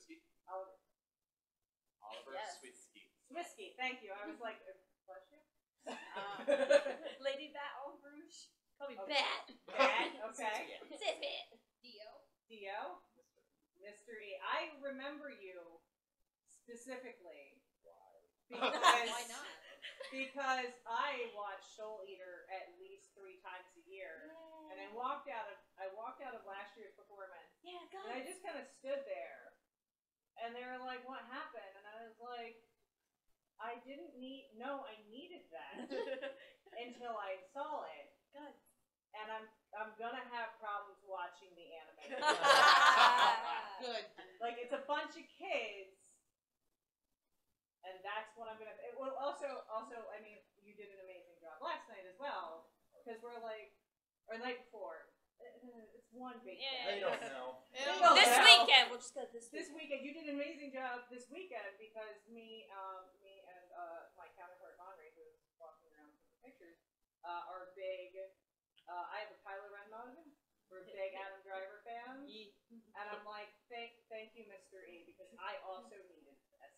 Swisky. Oliver Swisky. Swisky, thank you. I was like, bless you. Lady Bat en Rouge. Call me Okay. Bat. Bat, okay. Says Bat. Dio. Mr. E. I remember you specifically. Because, Why not? Because I watch Soul Eater at least 3 times a year. And I walked out of last year's performance. Yeah, And I just kind of stood there. And they were like, what happened? And I was like, I needed that until I saw it. God. And I'm gonna have problems watching the anime. Good. Like, it's a bunch of kids, and that's what I'm gonna. Well, also, I mean, you did an amazing job last night as well, because we're like, or the night before. It's one big. They don't know. This weekend, we'll just go this weekend. You did an amazing job this weekend because me and my counterpart Henri, who's walking around taking pictures, are big. I have a Kylo Ren mug. We're big Adam Driver fans, and I'm like, thank you, Mr. E, because I also needed this.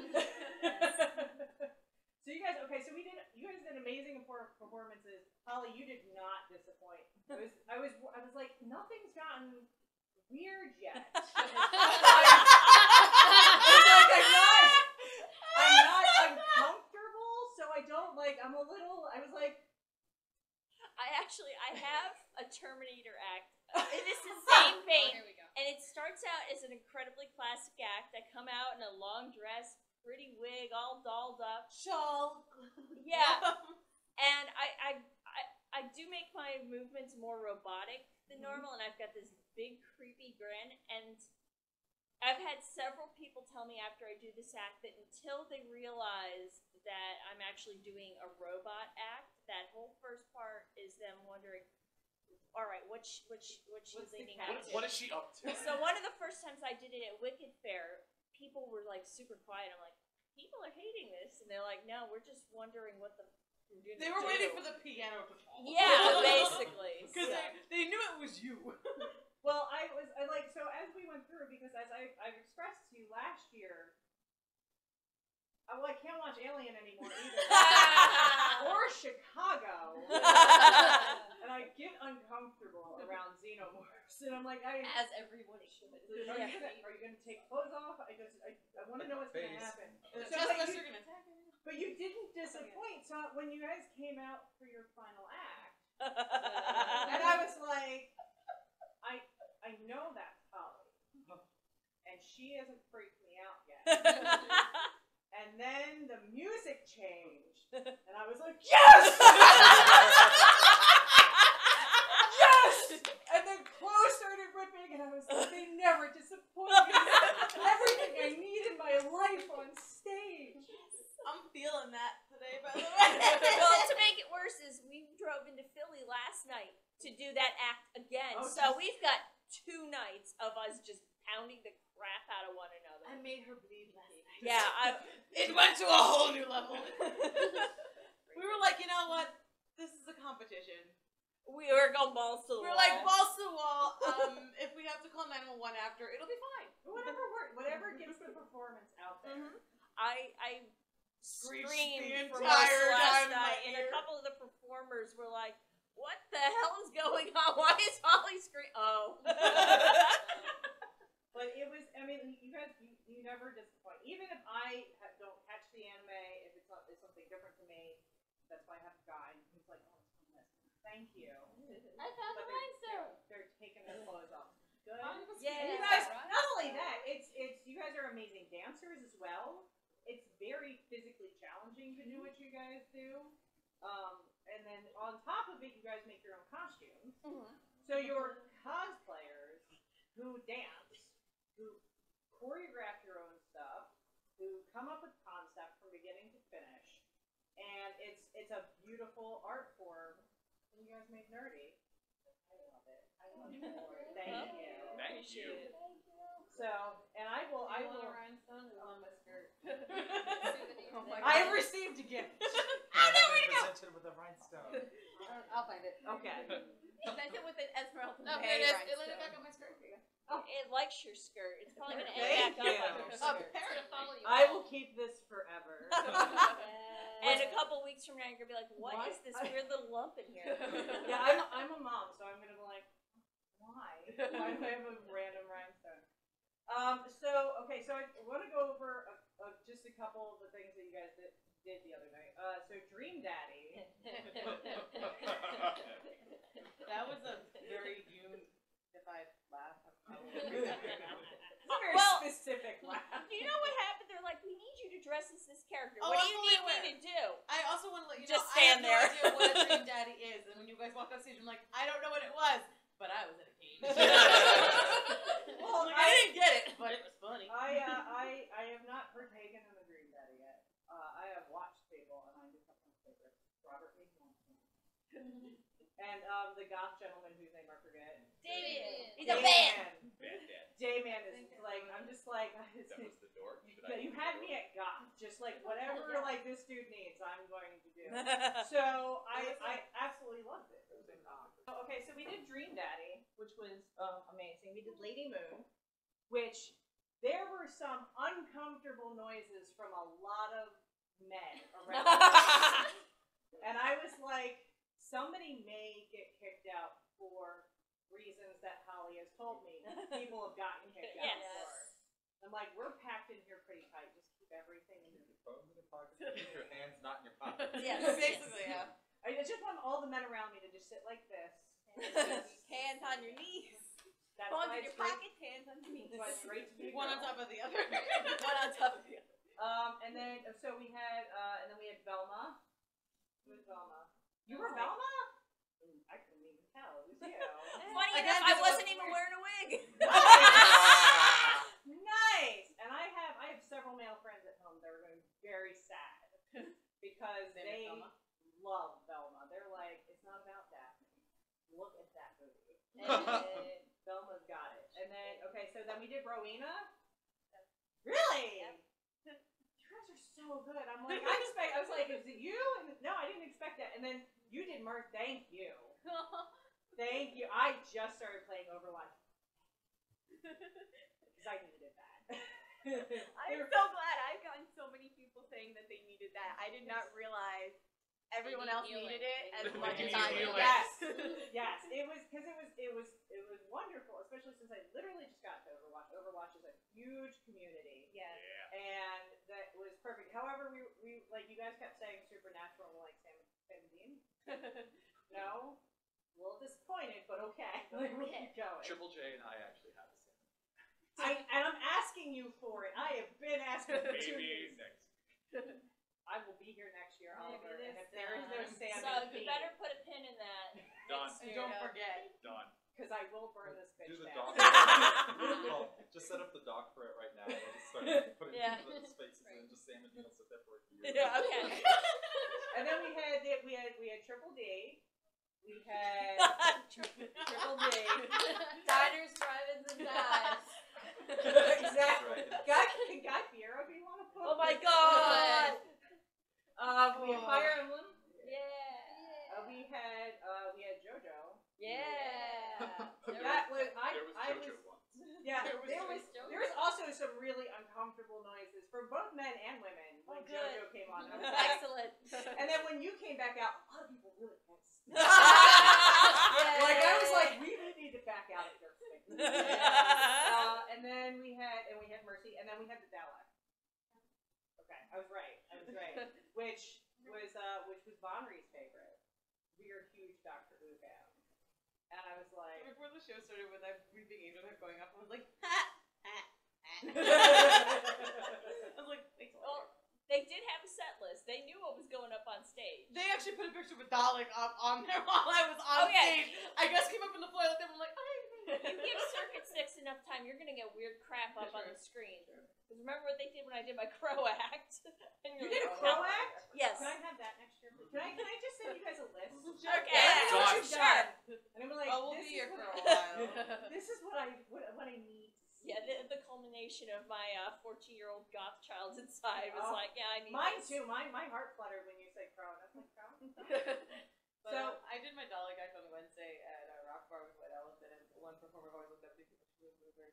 So you guys, okay? So you guys did amazing performances. Holly, you did not disappoint. I was like, nothing's gotten weird yet. I'm not uncomfortable, so I don't like. I was like. I have a Terminator act in this same vein. Here we go. And it starts out as an incredibly classic act. I come out in a long dress, pretty wig, all dolled up. Shawl. Yeah. And I do make my movements more robotic than normal, and I've got this big creepy grin. And I've had several people tell me after I do this act that until they realize that I'm actually doing a robot act, that whole first part is them wondering, all right, what she's leading up to. What is she up to? So one of the first times I did it at Wicked Fair, people were like super quiet. I'm like, people are hating this, and they're like, no, we're just wondering what the. They were waiting for the piano to fall. Yeah, basically. Because they knew it was you. Well, so as we went through, because as I've expressed to you last year, I can't watch Alien anymore either. Or Chicago. And I get uncomfortable around xenomorphs. And I'm like, As everyone should. Are you gonna take clothes off? I want to know what's gonna happen. So you're gonna attack me. But you didn't disappoint. So when you guys came out for your final act, and I was like, I know that's Holly, and she hasn't freaked me out yet. And then the music changed, and I was like, yes! Yes! And then clothes started ripping, and I was like, they never disappoint me. Everything I need in my life on stage. I'm feeling that today, by the way. Well, to make it worse is we drove into Philly last night to do that act again. Oh, so we've got 2 nights of us just pounding the crap out of one another. I made her bleed last night. Yeah, it went to a whole new level. We were like, you know what? This is a competition. we were going balls to the wall. We're like, balls to the wall. If we have to call 911 after, it'll be fine. Whatever gets the performance out there. I Screeched screamed the for entire most last time in my night, and a ear. couple of the performers were like, "What the hell is going on? Why is Holly screaming?" Oh. But it was, I mean, you guys, you never disappoint. Even if I don't catch the anime, if it's something different to me, that's why I have a guy who's like, oh, it's this. Thank you. I found the rhinestone. They're taking their clothes off. Good. Yeah. And you guys, not only that, it's you guys are amazing dancers as well. It's very physically challenging to do what you guys do. And then on top of it, you guys make your own costumes. So you're cosplayers who dance, who choreograph your own stuff, who come up with concept from beginning to finish, and it's a beautiful art form. And you guys made nerdy. I love it. I love it. Thank you. Thank you. So, and I will. a rhinestone on my skirt. Oh my God. I have received a gift. Oh no, where to go? Presented with a rhinestone. I'll find it. Okay. Sent it with an Esmeralda. No, May here it is. rhinestone. It landed back on my skirt. It likes your skirt. It's probably gonna Thank end back up on you. your Oh, skirt. parents follow you. I will keep this forever. And a couple weeks from now, you're gonna be like, "What Why? is this weird little lump in here?" Yeah, I'm a mom, so I'm gonna be like, why? Why do I have a random rhinestone? So I want to go over just a couple of the things that you guys did the other night. So Dream Daddy. That was a very unified laugh. It's a very Well- specific laugh. Do you know what happened? They're like, "We need you to dress as this character. Oh, What I'm do you fully need me to do?" I also want to let you Just know stand I there. have no idea what a dream daddy is, and when you guys walk on stage, I'm like, I don't know what it was, but I was in a cage. Well, I didn't get it, but it was funny. I have not partaken in the Dream Daddy yet. I have watched Fable, and I just have my favorites. Robert Lee Johnson. And the goth gentleman whose name I forget. David. He's a Dayman. man. Bad dad. Dayman is like, I'm just like, That was the dork. Should you had me at goth. Just like whatever like this dude needs, I'm going to do. So I absolutely loved it. It was okay, so we did Dream Daddy, which was amazing. We did Lady Moon, which there were some uncomfortable noises from a lot of men around. And I was like, somebody may get kicked out for reasons that Holly has told me. People have gotten kicked out Yes. for. I'm like, we're packed in here pretty tight. Just keep everything in Keep your phones in your pockets. Keep your hands not in your pockets. Yes. Basically, yeah. I just want all the men around me to just sit like this. Hands on your knees. That's Phones why in it's your great. pockets, hands on your knees. That's why it's great to be a One on girl. top of the other. One on top of the other. And then so we had and then we had Velma. Who was Velma? You were Velma? I couldn't even tell. It was you. Funny Again, enough, I this wasn't was even weird. wearing a wig. Nice. And I have several male friends at home that are going to be very sad because they love Velma. They're like, it's not about Daphne. Look at that movie. And Velma's got it. And then so then we did Rowena. Really? Yep. You guys are so good. I'm like, I was like, is it you? And no, I didn't expect that. And then you did Mirth. Thank you. Thank you. I just started playing Overwatch because I needed that. I'm so glad. I've gotten so many people saying that they needed that. I did not realize everyone else needed it as They much need as I did. healing. Yes, yes. It was because it was wonderful, especially since I literally just got to Overwatch. Overwatch is a huge community, Yes. Yeah. and that was perfect. However, we like you guys kept saying Supernatural, and we're like Sam and Dean. No, a little disappointed, but okay. We'll keep going. Triple J and I actually have the same. And I'm asking you for it. I have been asking for 2 Maybe years. next. I will be here next year, Maybe Oliver. this And if there is no time. Sam So and you Dean, better put a pin in that. Done. And don't forget. Done. because I will burn this bitch Do the down. doc. Well, just set up the doc for it right now. We'll just start putting Yeah. the spaces in. Just Sam and Dean will sit there for a year. Yeah, okay. And then we had Triple D. We had Triple D. Diners, drive-ins, and dives. Exactly. Right. Guy Fiero, if you want to put. Oh my god! We had Fire Emblem. Yeah. We had JoJo. Yeah. That was There was I JoJo was once. yeah. JoJo. There was also some really uncomfortable noises for both men and women when Oh, good. JoJo came on. I was like, Excellent. and then when you came back out, a lot of people really pissed. Yeah. Like I was like, we need to back out of here. And then we had Mercy, and then we had the Dalek. Okay, I was right. Which was Bonry's favorite. We are huge Doctor Who fans, and I was like, Before the show started with that breathing angel going off, I was like, I was like, thanks a lot. Well, they did have a set list. They knew what was going up on stage. They actually put a picture of a Dalek up on there while I was on stage. I just came up in the floor with them. I'm like, You give Circuit 6 enough time, you're gonna get weird crap up on the screen. Because remember what they did when I did my crow act? And you you're did a like, crow "Oh." act? Yes. Can I have that next year? Can I just send you guys a list? Okay. Let me know what Done. you've Sure. done. And I'm like, oh, we'll this be is here for what- a while. This is what I need to see. Yeah, the culmination of my 14-year-old goth child inside was Oh, like, yeah, I need Mine this. too. My heart fluttered when you said crow. And I was like, crow? But So- I did my Dalek act on Wednesday at Rock Bar with White Elephant, and one performer always looked up at me because she was very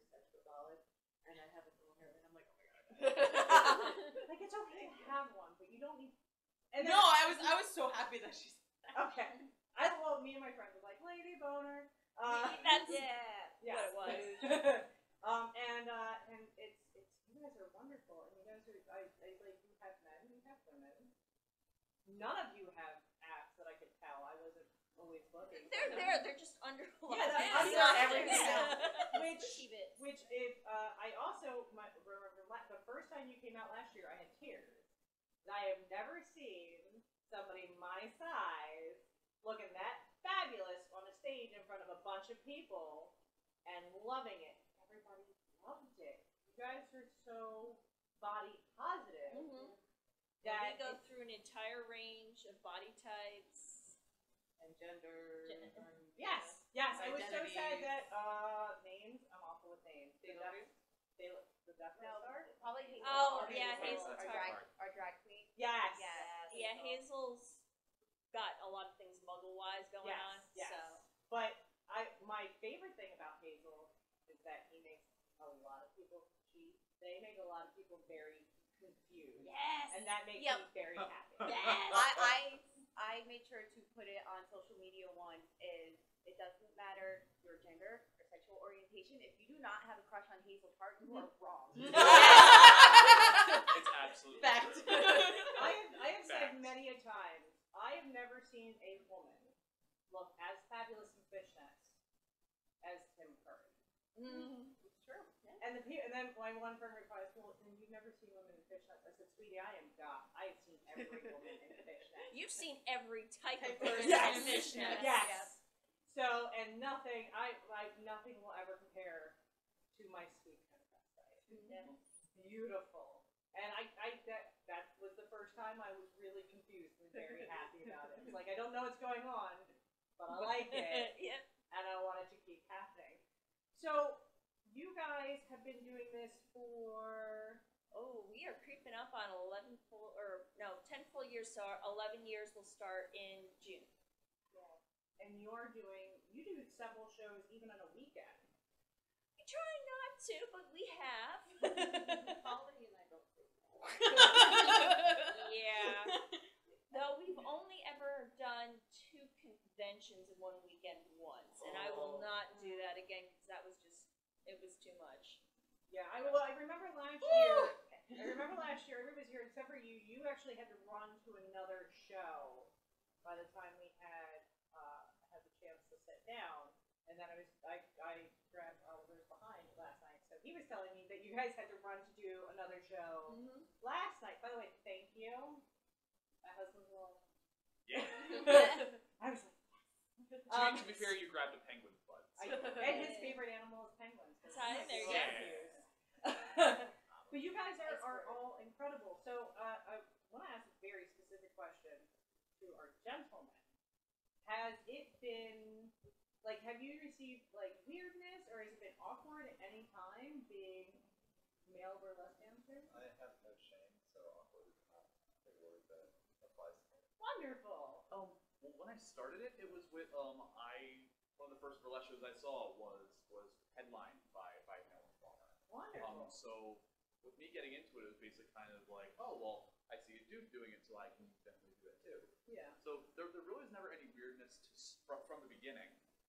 don't need. And then, No, I was so happy that she said that. Okay. Me and my friends were like, Lady Boner. That's Yes. what it was. And it's you guys are wonderful, and you guys are I like you have men, you have women. None of you have apps that I could tell. I wasn't always looking. They're there. They're just under. Yeah, they're under under everything else. Which if I also remember the first time you came out last year, I had tears. I have never seen somebody my size looking that fabulous on a stage in front of a bunch of people and loving it. Everybody loved it. You guys are so body positive. Mm-hmm. That we go through an entire range of body types and gender. Yes. I was so sad that names. I'm awful with names. The Death Star. Probably Hazel. Oh, Or yeah, Hazel. Hazel's Our drag queen. Yes. Yeah, Hazel's got a lot of things muggle-wise going on. Yes. So. But my favorite thing about Hazel is that he makes a lot of people cheat. They make a lot of people very confused. Yes. And that makes Yep. me very happy. Yes. I made sure to put it on social media once. Is it doesn't matter your gender or sexual orientation. If you do not have a crush on Hazel Tart, you are wrong. It's absolutely Fact. true. I have said Fact. many a time, I have never seen a woman look as fabulous in fishnets as Tim Curry. It's true. Yeah. And then my one friend replies, well, then you've never seen women in fishnets. I said, sweetie, I am God. I have seen every woman in fishnets. You've seen every type of Type of person Yes. in fishnets. Yes. So, and nothing will ever compare to my sweet transvestite. Beautiful. And that was the first time I was really confused and very happy about it. It's like, I don't know what's going on, but I like it, Yep. and I want it to keep happening. So, you guys have been doing this for... Oh, we are creeping up on 10 full years. So our 11 years will start in June. And you do several shows even on a weekend. We try not to, but we have. Holly and I don't think Yeah. Though we've only ever done 2 conventions in one weekend once, and I will not do that again because it was too much. Yeah, I remember last year. Everybody was here except for you. You actually had to run to another show by the time we had the chance to sit down. And then I grabbed Oliver's behind last night. So he was telling me that you guys had to run to do another show last night. By the way, thank you. My husband's alone. Yeah. I was like, To be fair, you grabbed a penguin's butt. and his favorite animal is penguins. So there you go. But you guys are all incredible. So I want to ask a very specific question to our gentlemen. Has it been, have you received, weirdness, or has it been awkward at any time being male burlesque dancer? I have no shame, so awkward is not a word that applies to me. Wonderful. Well, when I started it, it was with one of the first burlesque shows I saw was headlined by male performer. Wonderful. So with me getting into it, it was basically kind of like, oh well, I see a dude doing it, so I can definitely do it too. Yeah. So there really was never any weirdness from the beginning.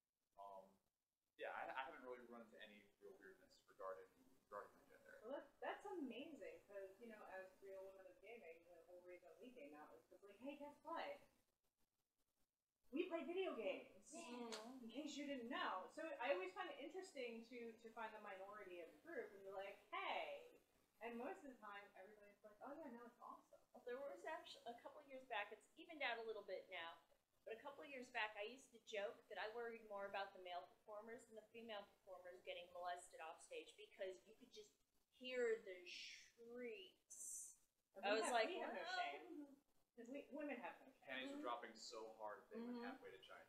I haven't really run into any real weirdness regarding my gender. Well, that's amazing, because, as Real Women of Gaming, the whole reason we came out was because, hey, guess what? We play video games. In case you didn't know. So I always find it interesting to find the minority of the group and be like, hey. And most of the time, everybody's like, oh yeah, no, it's awesome. Well, there was actually a couple of years back. It's evened out a little bit now. But a couple of years back, I used to joke that I worried more about the male performers than the female performers getting molested off stage because you could just hear the shrieks. I was like, we have no shame. Because women have no shame. Panties were dropping so hard they went halfway to China.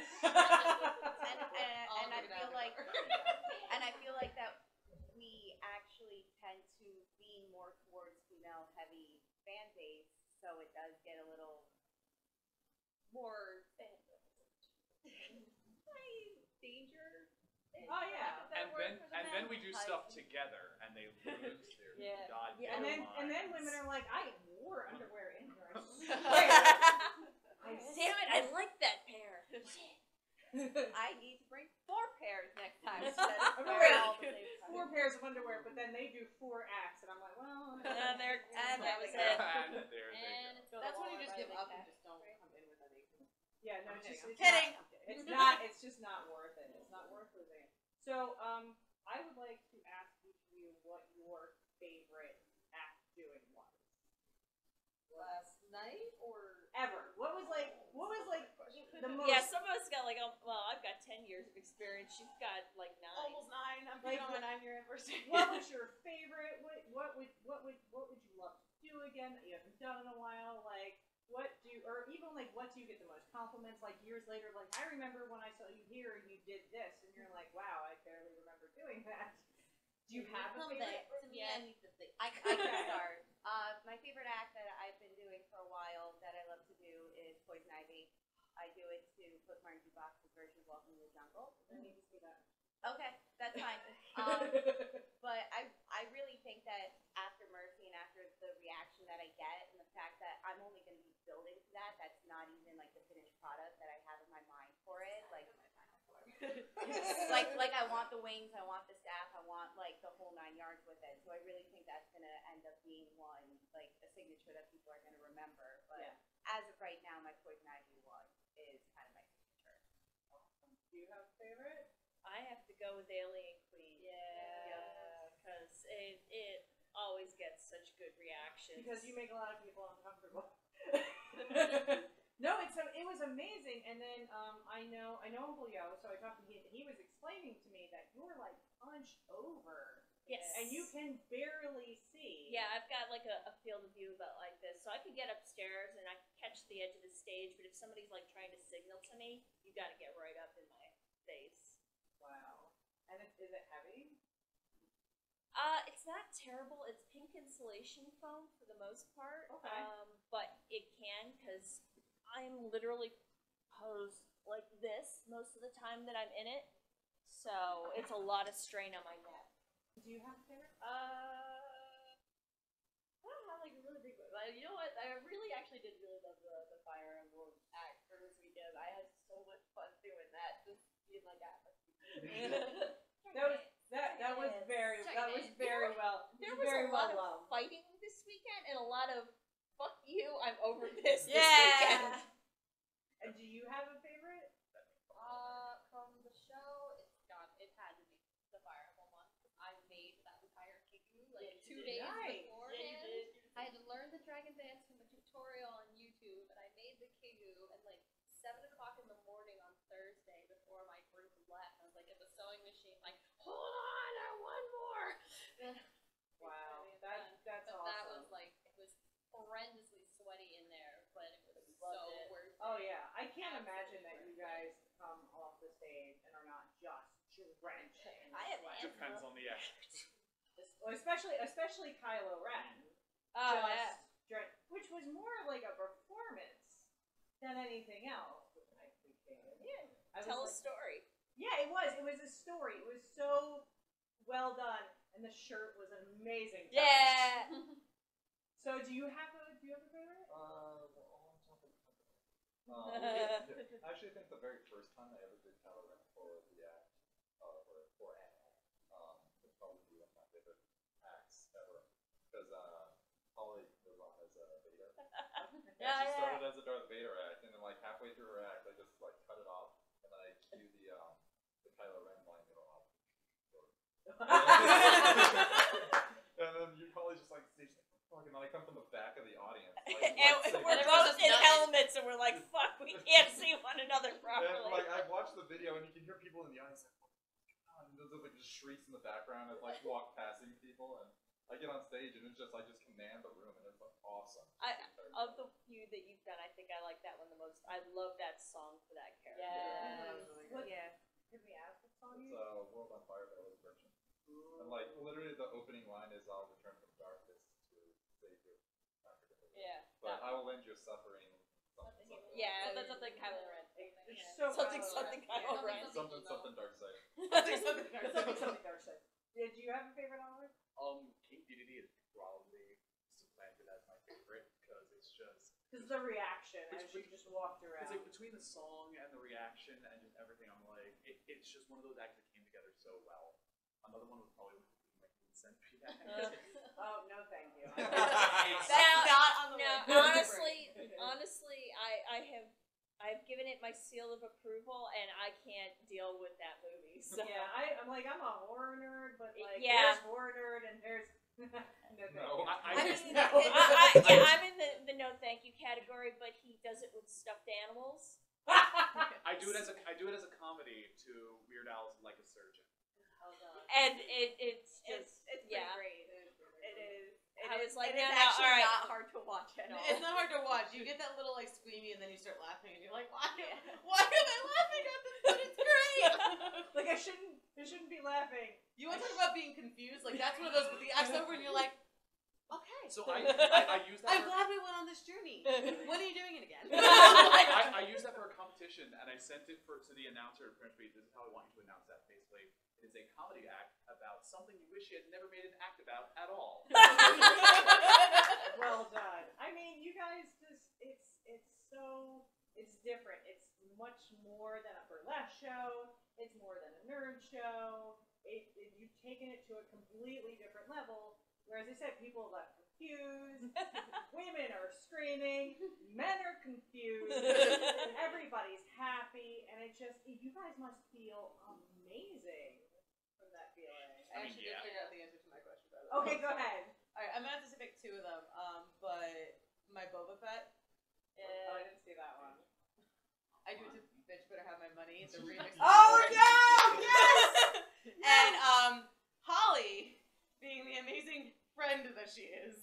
And I feel like that we actually tend to lean more towards female heavy fan base, so it does get a little more danger. Oh yeah. And then we do stuff together, and they lose their goddamn And then minds. women are like, I wore underwear in Damn it! I like that pair. I need to bring 4 pairs next time instead of I'm wearing ready. all the same time. 4 pairs of underwear, but then they do 4 acts, and I'm like, well. And there, And that was there we it. And there they And go. that's when you just give up and just don't come in with anything. Yeah, no, I'm it's just kidding. it's not. It's just not worth it. It's not worth losing it. So, I would like to ask each of you what your favorite act doing was Last night or ever. What was like the most? Yeah, some of us got like, well, I've got 10 years of experience. You've got like 9. almost 9? I'm Like, on my 9-year anniversary. What was your favorite? What would you love to do again that you haven't done in a while? Like, what do you, or even like, what do you get the most compliments? Like years later, like I remember when I saw you here and you did this, and you're like, wow, I barely remember doing that. Do you have a favorite? To me, I need to think. I can start. My favorite act that I've been doing for a while that I love to do is Poison Ivy. I do it to Postmodern Jukebox's version of Welcome to the Jungle. I need to see that. Okay, that's fine. But I really think that after Mercy and after the reaction that I get and the fact that I'm only going to be building to that, that's not even like the finished product that I have in my mind for it. Like I want the wings, I want the staff, I want like the whole 9 yards with it. So I really think that's going to end up being one, like a signature that people are going to remember. But Yeah. as of right now, my Poison Ivy one is kind of my signature. Do you have a favorite? I have to go with Alien Queen. Yeah. Because it always gets such good reactions. Because you make a lot of people uncomfortable. No, it was amazing. And then I know Uncle Yo, so I talked to him, and he was explaining to me that you're like hunched over, Yes. and you can barely see. Yeah, I've got like a field of view about like this, so I can get upstairs and I can catch the edge of the stage. But if somebody's like trying to signal to me, you got to get right up in my face. Wow. And is it heavy? It's not terrible. It's pink insulation foam for the most part. Okay. But it can, because I'm literally posed like this most of the time that I'm in it. So it's a lot of strain on my neck. Do you have a favorite? I don't have like a really big one. You know what? I really actually did really love the Fire Emblem act for this weekend. I had so much fun doing that. Just being like, That was very well. There was very a lot well of fighting this weekend and a lot of fuck you, I'm over this Yeah. weekend. And do you have a favorite? From the show, it had to be the Fire Emblem one. I made that entire Kiku like 2 days Nice. beforehand. I had to learn the Dragon Dance from a tutorial on YouTube, and I made the Kiku at like 7 o'clock in the morning on Thursday before my group left. I was like at the sewing machine, like, hold on, I want more. Wow, that's But awesome. that was like, it was horrendously sweaty in there, but it was Loved so it. worth it. Oh yeah, I can't imagine that you guys come off the stage and are not just drenched in I have sweat. Depends on the act. Well, especially Kylo Ren. Oh, just yeah. which was more like a performance than anything else, which I appreciated. Yeah. I was Tell a like, story. yeah, it was. It was a story. It was so well done, and the shirt was an amazing. touch. Yeah. So, do you have a favorite? I actually think the very first time I ever did Kylo Ren for the act, for an act, would probably be one of my favorite acts ever. Because Holly was on as Vader. Yeah, She yeah. started as a Darth Vader act, and then like halfway through her act, I just like cut it off, and then I cue the Kylo Ren line go off. And then you probably just like stage like, fuck, and then I come from the back of the audience. Like, And lightsaber. we're both in helmets and we're like, fuck, we can't see one another And properly. like I watched the video and you can hear people in the audience like, oh, and there's like just shrieks in the background as like walk passing people, and I get on stage and it's just I just command the room and it's like awesome. Of the few that you've done, I think I like that one the most. I love that song for that character. What? Yeah. Could we ask what song It's you? World on Fire by Elvis Gretchen. And like literally the opening line is I'll return from darkness to save you. Yeah. But I will end your suffering. Something, something. Yeah, that's something Kylo Ren. It's so Something, Kylo something Ren. Kylo Ren. Something something dark side. Something dark side. Did you have a favorite Oliver? King Dedede is probably supplanted as my favorite because it's just Just the reaction as you just walked around. It's like between the song and the reaction and just everything, I'm like, it's just one of those acts that came together so well. Another one was probably like Vincent Piet. Oh no, thank you. That's not on the list. honestly, I've given it my seal of approval, and I can't deal with that movie. So. Yeah, I'm a horror nerd, but like Yeah. there's horror nerd and there's no, thank No. you. I'm in the no thank you category, but he does it with stuffed animals. I do it as a comedy to Weird Al's Like a Surgeon. And it's just It's yeah. pretty great. It is. I was like, it is no, actually all right. not hard to watch at all. It's not hard to watch. You get that little like squeamy, and then you start laughing, and you're like, "Why? Why am I laughing at this? But it's great." Like I shouldn't be laughing. You want to talk about being confused? Like that's one of those. But the act's over, and you're like, "Okay." So I use that. I'm for, glad we went on this journey. When are you doing it again? I use that for a competition, and I sent it to the announcer. Apparently, this is how I want you to announce that. Basically, it is a comedy act about something you wish you had never made an act about at all. Well done. I mean, you guys just it's different. It's much more than a burlesque show. It's more than a nerd show. You've taken it to a completely different level. Whereas I said, people left confused. Women are screaming. Men are confused. Everybody's happy, and you guys must feel amazing from that feeling. I actually did figure out the answer to my question. By the way. Okay, go ahead. All right, I'm gonna have to pick two of them. But my Boba Fett. Oh, I didn't see that one. I do it to Bitch Better Have My Money. It's a remix. Oh no! Yes! And Holly, being the amazing friend that she is,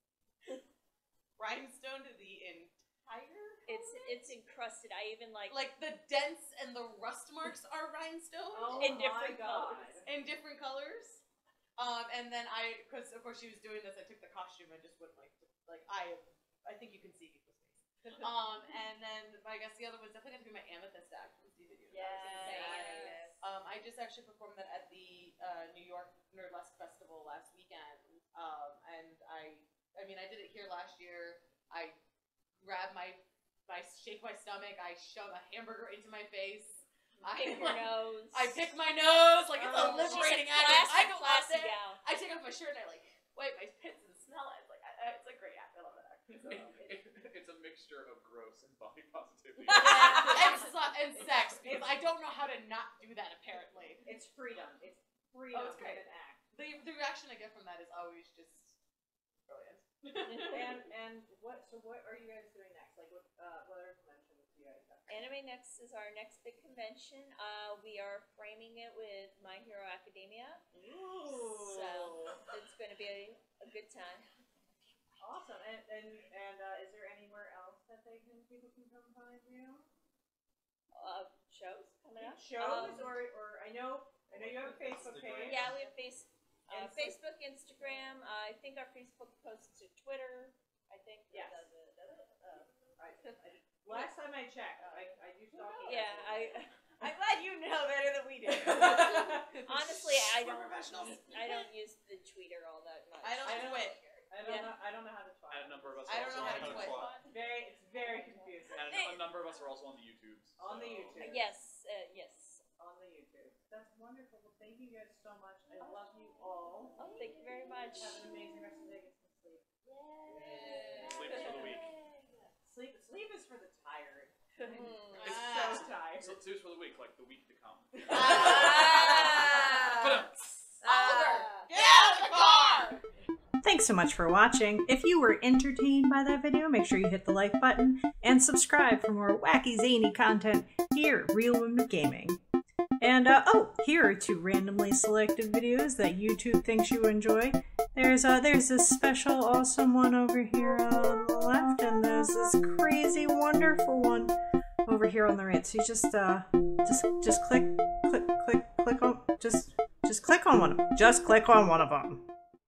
rhinestoned the entire. It's encrusted. I even like the dents and the rust marks are rhinestoned Oh in my different God. colors. in different colors. And then because of course she was doing this, I took the costume and just went like I think you can see people's face. And then I guess the other was definitely gonna be my Amethyst act from Steven Universe. Yes. I just actually performed that at the New York Nerdlesque Festival last weekend. And I mean I did it here last year. I grabbed I shake my stomach, I shove a hamburger into my face. Pick your nose. I pick my nose like it's a Oh, liberating she's a act. I go out classy there, gal. I take off my shirt and I like wipe my pits and smell it. It's like it's a great act. I love that act. So, It's a mixture of gross and body positivity. and sex because I don't know how to not do that apparently. It's freedom. It's freedom. Oh, it's great. in an act. The reaction I get from that is always just brilliant. And what are you guys doing next? Like what other conventions do you guys have? Anime Next is our next big convention. We are framing it with My Hero Academia. Ooh. So it's going to be a good time. Awesome. And is there anywhere else that people can come find you? Shows coming up. Shows or I know you have a Facebook page. Yeah, we have Facebook, Instagram. I think our Facebook posts to Twitter. I think. Yes. Last time I checked, I do stalk you. Yeah, I'm glad you know better than we do. honestly, I We're don't professionals. use the Twitter all that much. I don't twit. I don't know how to And twat. a number of us I are don't also know how to on twit. It's very confusing. And a number of us are also on the YouTubes. On the YouTube. Yes. On the YouTube. That's wonderful. Well, thank you guys so much. I love you all. Oh, thank you very much. Have an amazing rest of the day. Get some sleep. Sleep is for the week. Sleep is for the tired. Mm. It's so tired. So sleep is for the week, like the week to come. Oliver, get out of the car! Thanks so much for watching. If you were entertained by that video, make sure you hit the like button and subscribe for more wacky, zany content here at Real Women of Gaming. And, here are two randomly selected videos that YouTube thinks you enjoy. There's this special awesome one over here on the left, and there's this crazy wonderful one over here on the right. So you just click on one of them. Just click on one of them.